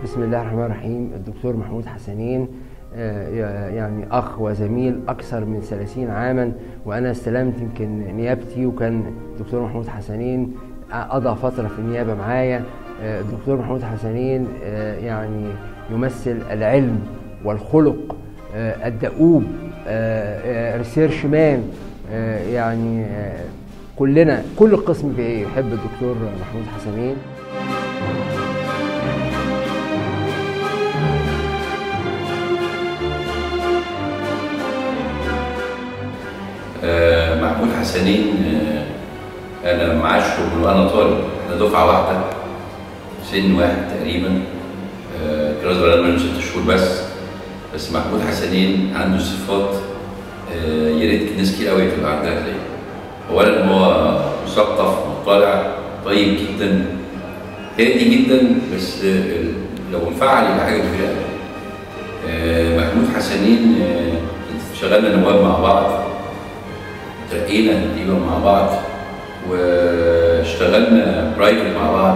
بسم الله الرحمن الرحيم. الدكتور محمود حسنين يعني أخ وزميل أكثر من 30 عاما، وأنا استلمت يمكن نيابتي، وكان الدكتور محمود حسنين قضى فترة في النيابة معايا. الدكتور محمود حسنين يعني يمثل العلم والخلق الدؤوب، ريسيرش مان، يعني كلنا كل القسم بيحب الدكتور محمود حسنين. محمود حسنين انا معاشره من وانا طالب، احنا دفعه واحده سن واحد تقريبا، كان اصغر منه 6 شهور بس محمود حسنين عنده صفات يا ريت ناس كتير قوي تبقى عندها زيه. اولا هو مثقف مطلع طيب جدا، هادي جدا، بس لو انفعل يبقى حاجه كبيره قوي. محمود حسنين اشتغلنا نواب مع بعض، ترقينا تقريبا مع بعض، واشتغلنا برايفت مع بعض،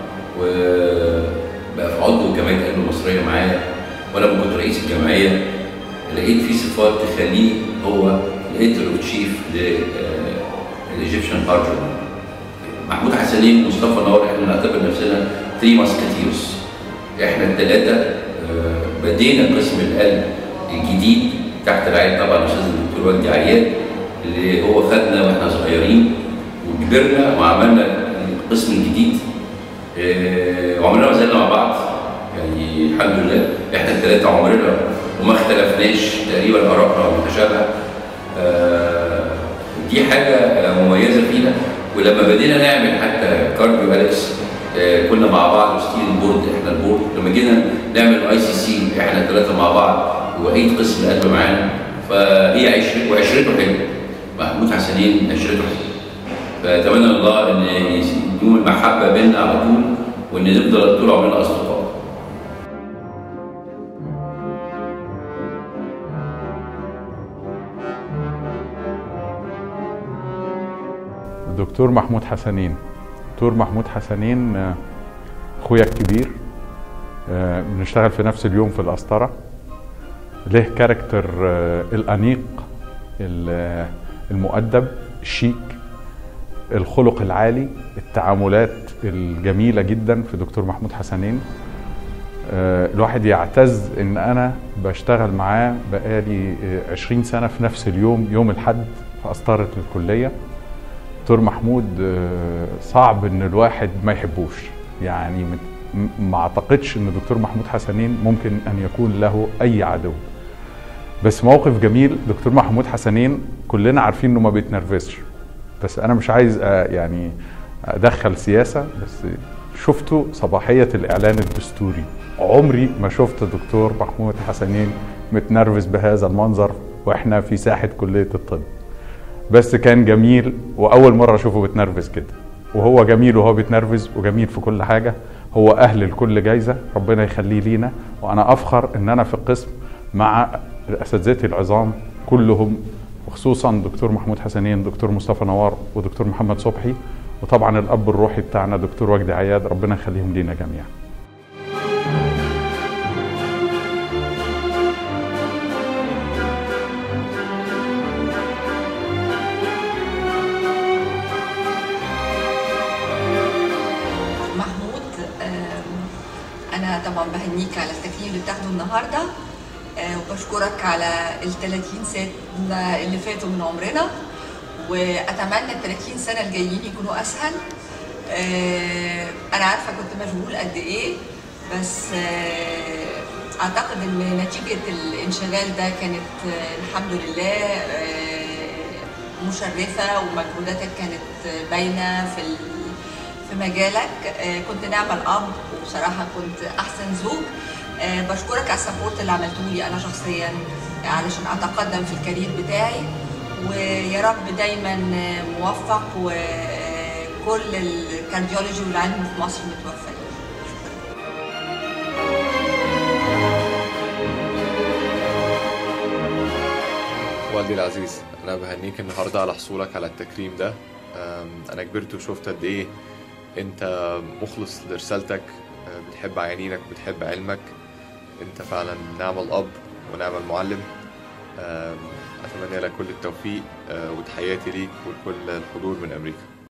وبقى في عضو جمعيه القلب المصريه معايا، وانا لما كنت رئيس الجمعيه لقيت فيه صفات تخليه هو الانترو تشيف للايجيبشن هارت. محمود حسنين ومصطفى نور احنا نعتبر نفسنا 3 ماسكاتيروس، احنا الثلاثه بدينا قسم القلب الجديد تحت رعايه طبعا الاستاذ الدكتور وجدي عياد، اللي هو خدنا واحنا صغيرين وكبرنا وعملنا القسم الجديد، وعملنا ما زلنا مع بعض يعني الحمد لله. احنا الثلاثه عمرنا وما اختلفناش تقريبا، ارائنا متشابهه، دي حاجه مميزه فينا. ولما بدينا نعمل حتى كارديو اليكس كنا مع بعض، وستيل بورد احنا البورد، لما جينا نعمل اي سي سي احنا الثلاثه مع بعض، وعيد قسم القلب معانا، فهي وعشرته حلوه. محمود حسنين عشرته حلوه، فاتمنى الله ان يدوم المحبه بيننا على طول، وان نفضل طول عمرنا اصدقاء. دكتور محمود حسنين. دكتور محمود حسنين اخويا الكبير، بنشتغل في نفس اليوم في القسطره. له كاركتر الانيق، المؤدب، الشيك، الخلق العالي، التعاملات الجميله جدا في دكتور محمود حسنين. الواحد يعتز ان انا بشتغل معاه بقالي 20 سنه في نفس اليوم، يوم الاحد في قسطره الكليه. دكتور محمود صعب ان الواحد ما يحبوش، يعني ما اعتقدش ان دكتور محمود حسنين ممكن ان يكون له اي عدو. بس موقف جميل، دكتور محمود حسنين كلنا عارفين انه ما بيتنرفزش، بس انا مش عايز يعني ادخل سياسه، بس شفته صباحيه الاعلان الدستوري، عمري ما شفت دكتور محمود حسنين متنرفز بهذا المنظر واحنا في ساحه كليه الطب. بس كان جميل، واول مره اشوفه بيتنرفز كده، وهو جميل وهو بيتنرفز، وجميل في كل حاجه، هو اهل لكل جايزه، ربنا يخليه لينا. وانا افخر ان انا في القسم مع اساتذتي العظام كلهم، وخصوصا دكتور محمود حسنين، دكتور مصطفى نوار، ودكتور محمد صبحي، وطبعا الاب الروحي بتاعنا دكتور وجدي عياد، ربنا يخليهم لينا جميعا. أنا طبعا بهنيك على التكريم اللي بتاخده النهارده، وبشكرك على ال30 سنة اللي فاتوا من عمرنا، وأتمنى ال30 سنة الجايين يكونوا أسهل. أنا عارفة كنت مشغول قد إيه، بس أعتقد إن نتيجة الانشغال ده كانت الحمد لله مشرفة، ومجهوداتك كانت باينة في مجالك. كنت نعم الأب، وبصراحة كنت أحسن زوج. بشكرك على السبورت اللي عملته لي أنا شخصيا علشان أتقدم في الكارير بتاعي، ويا رب دايما موفق، وكل الكارديولوجي والعلم في مصر متوفقين. والدي العزيز، أنا بهنيك النهارده على حصولك على التكريم ده. أنا كبرت وشفت قد إيه أنت مخلص لرسالتك، بتحب عيانينك، بتحب علمك. انت فعلا نعم الاب ونعم المعلم. اتمنى لك كل التوفيق، وتحياتي ليك ولكل الحضور من امريكا.